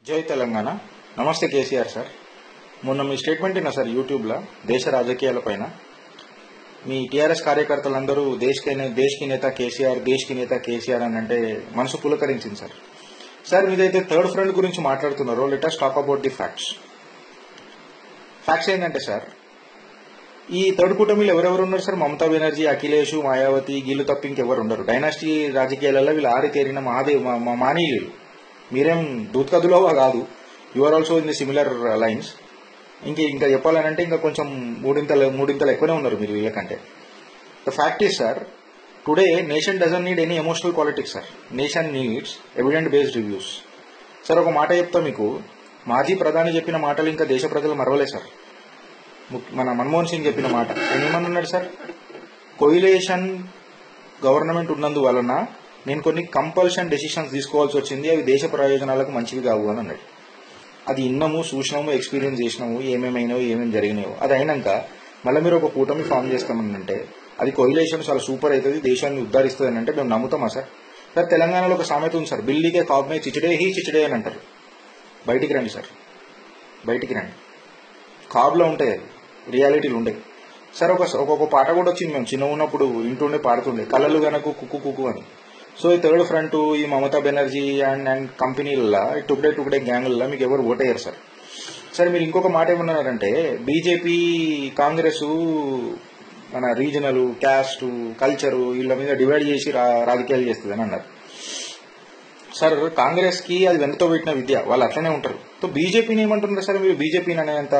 జై తెలంగాణ. నమస్తే కేసీఆర్ సార్. మొన్న మీ స్టేట్మెంట్ విన్నా సార్ యూట్యూబ్లో దేశ రాజకీయాలపైన. మీ టీఆర్ఎస్ కార్యకర్తలందరూ దేశ్కి నేత కేసీఆర్, దేశ్కి నేత కేసీఆర్ అని అంటే మనసు పులకరించింది సార్. సార్ మీదైతే థర్డ్ ఫ్రంట్ గురించి మాట్లాడుతున్నారో, let us talk about the facts. Facts ఏంటంటే సార్, ఈ థర్డ్ కూటమిలో ఎవరెవరు ఉన్నారు సార్? మమతా బెనర్జీ, అఖిలేష్, మాయావతి, గీళ్ళు తప్ప ఇంకెవరు ఉండరు. డైనాసిటీ రాజకీయాలలో వీళ్ళు ఆరితేరిన మానీయులు. మీరేం దూత్కదులోవా కాదు. You are also in the similar lines. ఇంకా చెప్పాలనంటే ఇంకా కొంచెం మూడింతలు ఎక్కువనే ఉన్నారు మీరు వీళ్ళకంటే. The fact is sir, today nation doesn't need any emotional politics sir. Nation needs evident based reviews. Sir ఒక మాట చెప్తా మీకు, మాజీ ప్రధాని చెప్పిన మాటలు ఇంకా దేశ ప్రజలు మరవలే సార్. మన మన్మోహన్ సింగ్ చెప్పిన మాట ఏమన్నాడు సార్? కొయిలేషన్ గవర్నమెంట్ ఉన్నందువలన నేను కొన్ని కంపల్షన్ డెసిషన్స్ తీసుకోవాల్సి వచ్చింది, అవి దేశ ప్రయోజనాలకు మంచివి కావు అని అన్నాడు. అది ఇన్నాము, చూసినాము, ఎక్స్పీరియన్స్ చేసినాము, ఏమేమైనావు, ఏమేమి జరిగినాయో. అది అయినాక మళ్ళీ మీరు ఒక కూటమి ఫామ్ చేస్తామని అంటే అది కొయిలేషన్ చాలా సూపర్ అవుతుంది, దేశాన్ని ఉద్ధరిస్తుంది అని అంటే మేము నమ్ముతామా సార్? సార్ తెలంగాణలో ఒక సామెత ఉంది సార్, బిల్లీకే కాబ్మే చిచిడే అని అంటారు. బయటికి రండి సార్, బయటికి రండి. కాబులో ఉంటాయి, అది రియాలిటీలు ఉంటాయి సార్. ఒక్కొక్క పాట కూడా వచ్చింది, మేము చిన్న ఉన్నప్పుడు ఇంటుండే పాడుతుండే, కళ్ళలు గనకు కుక్కు కుక్కు అని. సో ఈ థర్డ్ ఫ్రంట్, ఈ మమతా బెనర్జీ అండ్ కంపెనీలలో టుక్డే గ్యాంగులలో మీకు ఎవరు ఓటయ్యారు సార్? సార్ మీరు ఇంకొక మాట ఏమన్నారంటే, బీజేపీ కాంగ్రెస్ మన రీజనల్, క్యాస్ట్, కల్చరు వీళ్ళ మీద డివైడ్ చేసి రాజకీయాలు చేస్తుందని అన్నారు సార్. కాంగ్రెస్ కి అది వెంటతో పెట్టిన విద్య, వాళ్ళు అట్లనే ఉంటారు. సో బీజేపీని ఏమంటున్నారు సార్ మీరు? బీజేపీని అనేంత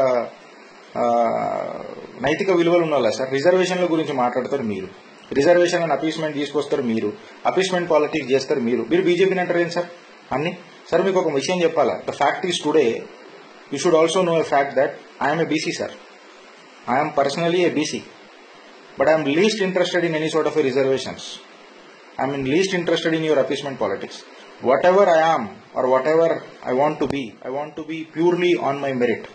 నైతిక విలువలు ఉండాలా సార్? రిజర్వేషన్ల గురించి మాట్లాడతారు మీరు, రిజర్వేషన్ అని అపీస్మెంట్ తీసుకొస్తారు మీరు, అపీస్మెంట్ పాలిటిక్స్ చేస్తారు మీరు బీజేపీని అంటారు ఏంటి సార్ అన్ని? సార్ మీకు ఒక విషయం చెప్పాలా, the fact is today you should also know a fact that I'm a BC sir. I'm personally a BC, but I'm least interested in any sort of reservations. I'm least interested in your appeasement politics. Whatever I am or whatever I want to be purely on my merit.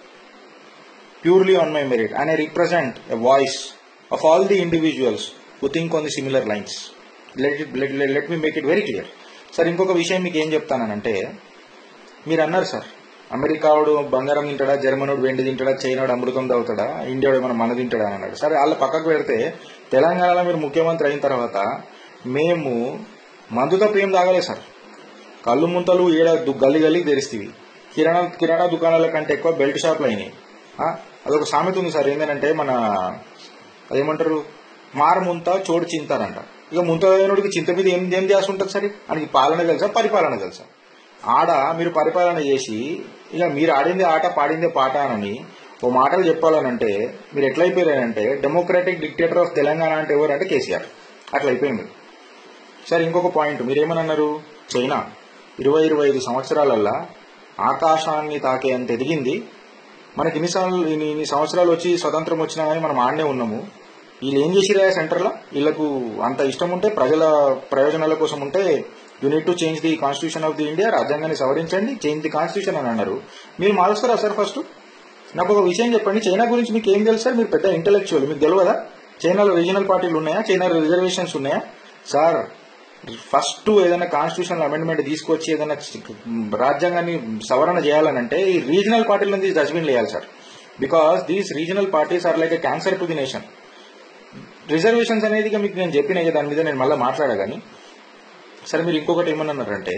And I represent a voice of all the individuals who think on the similar lines. Let me make it very clear. Sir ఇంకొక విషయం మీకు ఏం చెప్తానంటే, మీరు అన్నారు sir, అమెరికావాడు బంగారం తింటాడా, జర్మనోడు వెండి తింటాడా, చైనాడు అమృతం తాగుతాడా, ఇండియాడు ఏమైనా మన తింటాడా అని అన్నాడు. సరే వాళ్ళ పక్కకు పెడితే తెలంగాణలో మీరు ముఖ్యమంత్రి అయిన తర్వాత మేము మందు తప్ప ఏం తాగలేదు సార్. కళ్ళు ముంతలు గల్లి తెరిస్తేవి, కిరాణా దుకాణాల కంటే ఎక్కువ బెల్ట్ షాప్లు అయినాయి. అదొక సామెత ఉంది సార్, ఏంటంటే మన అదేమంటారు, ముంత చోటు చింతారంట. ఇక ముంతనోడికి చింత మీద ఏం చేసి ఉంటుంది సార్? ఆయనకి పాలన తెలుసా, పరిపాలన తెలుసా? ఆడ మీరు పరిపాలన చేసి ఇక మీరు ఆడిందే ఆట, పాడిందే పాట అని ఓ మాటలు చెప్పాలనంటే మీరు ఎట్లయిపోయారంటే, డెమోక్రాటిక్ డిక్టేటర్ ఆఫ్ తెలంగాణ అంటే ఎవరు అంటే కేసీఆర్. అట్లా అయిపోయింది సార్. ఇంకొక పాయింట్ మీరేమన్నారు, చైనా 20-25 సంవత్సరాలల్లా ఆకాశాన్ని తాకే అంత ఎదిగింది. మనకి ఇన్ని సంవత్సరాలు వచ్చి స్వతంత్రం వచ్చినా కానీ మనం ఆడనే ఉన్నాము. వీళ్ళు ఏం చేసిరా సెంటర్లో? వీళ్ళకు అంత ఇష్టం ఉంటే, ప్రజల ప్రయోజనాల కోసం ఉంటే, you need to change the constitution of the India, రాజ్యాంగాన్ని సవరించండి, చేంజ్ ది కాన్స్టిట్యూషన్ అని అన్నారు. మీరు మారుస్తారా సార్? ఫస్ట్ నాకు ఒక విషయం చెప్పండి, చైనా గురించి మీకు ఏం తెలుసు సార్? మీరు పెద్ద ఇంటెలెక్చువల్, మీకు తెలియదా చైనాలో రీజనల్ పార్టీలు ఉన్నాయా, చైనాలో రిజర్వేషన్స్ ఉన్నాయా సార్? ఫస్ట్ ఏదైనా కాన్స్టిట్యూషనల్ అమెండ్మెంట్ తీసుకొచ్చి ఏదైనా రాజ్యాంగాన్ని సవరణ చేయాలనంటే ఈ రీజనల్ పార్టీల నుంచి డస్ట్బిన్ వేయాలి sir. Because these regional parties are like a cancer to the nation. Reservations అనేది మీకు నేను చెప్పిన దాని మీద నేను మళ్ళీ మాట్లాడగాని సరే. మీరు ఇంకొకటి ఏమన్నారంటే,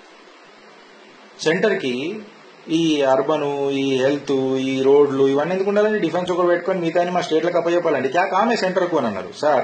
సెంటర్కి ఈ అర్బను, ఈ హెల్త్, ఈ రోడ్లు ఇవన్నీ ఎందుకు ఉండాలని డిఫెన్స్ ఒకరు పెట్టుకొని మిగతా మా స్టేట్లకు అప్పచెప్పాలండి, క్యా కామే సెంటర్కు అని అన్నారు సార్.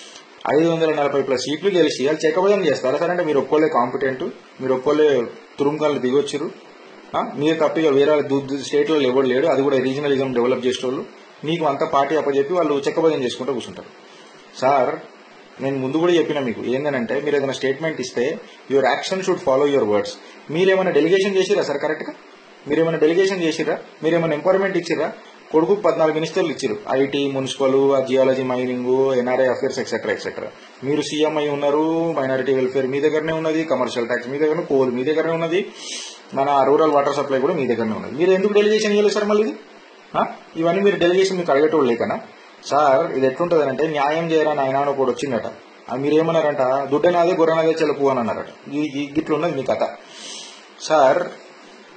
540+ సీట్లు గెలిచి వాళ్ళు చెక్కబోయం చేస్తారా సార్? అంటే మీరు ఒక్కోలే కాంపిటెంట్, మీరు ఒక్కోలే తురుముకాలు దిగొచ్చారు, మీరు తప్పిగా వేరే స్టేట్లో ఎవరు లేడు, అది కూడా రీజనలిజం డెవలప్ చేసేటోళ్ళు. మీకు అంత పార్టీ అప్పచెప్పి వాళ్ళు చెక్కబోయం చేసుకుంటూ కూర్చుంటారు సార్. నేను ముందు కూడా చెప్పిన మీకు ఏంటంటే, మీరు ఏదైనా స్టేట్మెంట్ ఇస్తే your action should follow your words. మీరేమైనా డెలిగేషన్ చేసిరా సార్? కరెక్ట్గా మీరేమైనా డెలిగేషన్ చేసిరా? మీరేమైనా ఎంపవర్మెంట్ ఇచ్చిరా? కొడుకు 14 మినిస్టర్లు ఇచ్చారు, IT, municipal, geology, mining, NRI affairs etcetera. మీరు సీఎం అయి ఉన్నారు, మైనారిటీ వెల్ఫేర్ మీ దగ్గరనే ఉన్నది, కమర్షియల్ ట్యాక్స్ మీ దగ్గర, కోల్ మీ దగ్గరనే ఉన్నది, మన రూరల్ వాటర్ సప్లై కూడా మీ దగ్గరనే ఉన్నది. మీరు ఎందుకు డెలిగేషన్ ఇవ్వలేదు సార్? మళ్ళీ ఇవన్నీ మీరు డెలిగేషన్ మీకు అడిగేటోళ్ళు లేకనా సార్? ఇది ఎట్లుంటదనంటే, న్యాయం చేయరా నాయన ఒకటి వచ్చిందట, మీరేమన్నారంట, దుడ్డనాదే గొర్రెనాదే చెలుపు అని అన్నారట. ఇట్లున్నది మీ కథ సార్.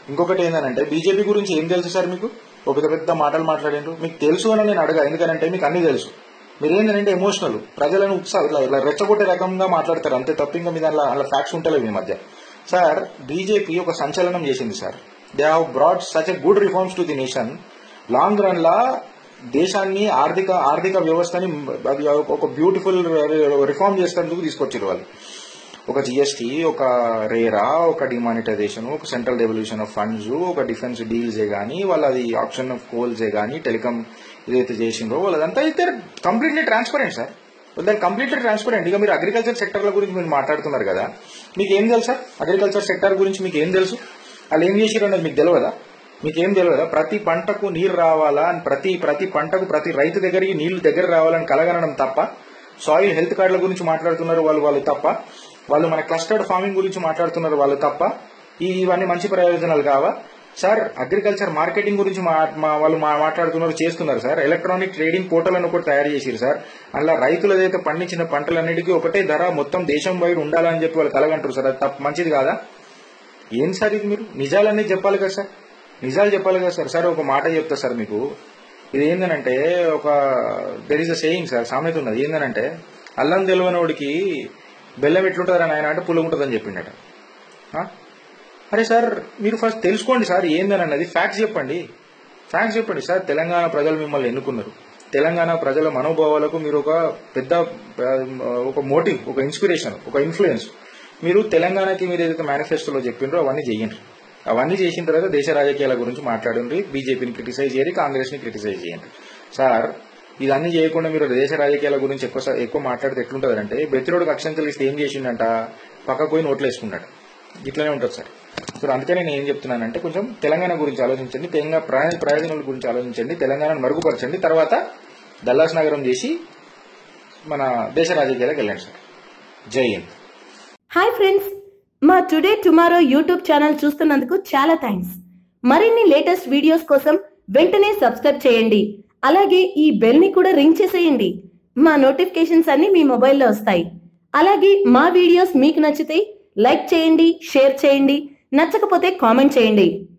ఇంకొకటి ఏంటంటే బీజేపీ గురించి ఏం తెలుసు సార్ మీకు? ఒక పెద్ద పెద్ద మాటలు మాట్లాడిండ్రు. మీకు తెలుసు అని నేను అడగా, ఎందుకంటే మీకు అన్ని తెలుసు. మీరు ఏంటంటే ఎమోషనల్, ప్రజలను ఇట్లా రెచ్చగొట్టే రకంగా మాట్లాడతారు అంతే తప్ప ఇంకా మీద అలా ఫ్యాక్ట్స్ ఉంటలేవు మీ మధ్య. సార్ బీజేపీ ఒక సంచలనం చేసింది sir. They have brought such a good reforms to the nation. Long run లా దేశాన్ని ఆర్థిక వ్యవస్థని ఒక బ్యూటిఫుల్ రిఫార్మ్ చేసేందుకు తీసుకొచ్చారు వాళ్ళు. ఒక జిఎస్టీ, ఒక రేరా, ఒక డిమానిటైజేషన్, ఒక సెంట్రల్ డెవల్యూషన్ ఆఫ్ ఫండ్స్, ఒక డిఫెన్స్ డీల్సే గానీ, వాళ్ళది ఆప్షన్ ఆఫ్ కోల్సే గానీ, టెలికాం ఏదైతే చేసిండ్రో వాళ్ళదంతా అయితే కంప్లీట్లీ ట్రాన్స్పరెంట్ సార్. దాని కంప్లీట్లీ ట్రాన్స్పరెంట్. ఇక మీరు అగ్రికల్చర్ సెక్టర్ల గురించి మీరు మాట్లాడుతున్నారు కదా, మీకు ఏం తెలుసు సార్? అగ్రికల్చర్ సెక్టర్ గురించి మీకు ఏం తెలుసు? వాళ్ళు ఏం చేసిరు అన్నది మీకు తెలియదా? మీకేం తెలియదా? ప్రతి పంటకు నీరు రావాలా అని, ప్రతి పంటకు ప్రతి రైతు దగ్గరికి నీళ్లు దగ్గర రావాలని కలగనడం తప్ప, సాయిల్ హెల్త్ కార్డుల గురించి మాట్లాడుతున్నారు వాళ్ళు తప్ప, వాళ్ళు మన క్లస్టర్డ్ ఫార్మింగ్ గురించి మాట్లాడుతున్నారు వాళ్ళు తప్ప, ఇవన్నీ మంచి ప్రయోజనాలు కావా సార్? అగ్రికల్చర్ మార్కెటింగ్ గురించి వాళ్ళు మాట్లాడుతున్నారు, చేస్తున్నారు సార్. ఎలక్ట్రానిక్ ట్రేడింగ్ పోర్టల్ అని ఒకటి తయారు చేశారు సార్. అలా రైతులు ఏదైతే పండించిన పంటలన్నిటికీ ఒకటే ధర మొత్తం దేశం వైడ్ ఉండాలని చెప్పి వాళ్ళు కలగంటారు సార్. అది తప్ప మంచిది కాదా? ఏం సార్ ఇది? మీరు నిజాలన్నీ చెప్పాలి కదా సార్, నిజాలు చెప్పాలి కదా సార్. సార్ ఒక మాట చెప్తా సార్ మీకు, ఇది ఏందనంటే there is a saying sir, సామెత ఉన్నది. ఏందనంటే అల్లం తెలియనోడికి బెల్లం ఎట్లుంటుందని ఆయన అంటే పుల్లగుంటుందని చెప్పిండట. అరే సార్ మీరు ఫస్ట్ తెలుసుకోండి సార్ ఏందని అన్నది, ఫ్యాక్ట్స్ చెప్పండి సార్. తెలంగాణ ప్రజలు మిమ్మల్ని ఎన్నుకున్నారు. తెలంగాణ ప్రజల మనోభావాలకు మీరు ఒక పెద్ద ఒక మోటివ్, ఒక ఇన్స్పిరేషన్, ఒక ఇన్ఫ్లుయెన్స్. మీరు తెలంగాణకి మీరు ఏదైతే మేనిఫెస్టోలో చెప్పిండ్రో అవన్నీ చేయండి. అవన్నీ చేసిన తర్వాత దేశ రాజకీయాల గురించి మాట్లాడండి. బీజేపీని క్రిటిసైజ్ చేయండి, కాంగ్రెస్ ని క్రిటిసైజ్ చేయండి సార్. ఇదన్నీ చేయకుండా మీరు దేశ రాజకీయాల గురించి ఎక్కువ మాట్లాడితే ఎట్లుంటుందంటే, బెత్తిరోడికి అక్షంతలు ఇస్తే ఏం చేసిండంట, పక్కకు పోయి నోట్లు వేసుకుంటాడు. ఇట్లనే ఉంటుంది సార్. సో అందుకే నేను ఏం చెప్తున్నానంటే, కొంచెం తెలంగాణ గురించి ఆలోచించండి, తెలంగాణ ప్రయోజనాల గురించి ఆలోచించండి, తెలంగాణను మరుగుపరచండి, తర్వాత దల్లాస్ నగరం చేసి మన దేశ రాజకీయాలకు వెళ్ళండి సార్. జై హింద్. హాయ్ ఫ్రెండ్స్, మా టుడే టుమారో యూట్యూబ్ ఛానల్ చూస్తున్నందుకు చాలా థ్యాంక్స్. మరిన్ని లేటెస్ట్ వీడియోస్ కోసం వెంటనే సబ్స్క్రైబ్ చేయండి. అలాగే ఈ బెల్ ని కూడా రింగ్ చేసేయండి. మా నోటిఫికేషన్స్ అన్ని మీ మొబైల్లో వస్తాయి. అలాగే మా వీడియోస్ మీకు నచ్చితే లైక్ చేయండి, షేర్ చేయండి, నచ్చకపోతే కామెంట్ చేయండి.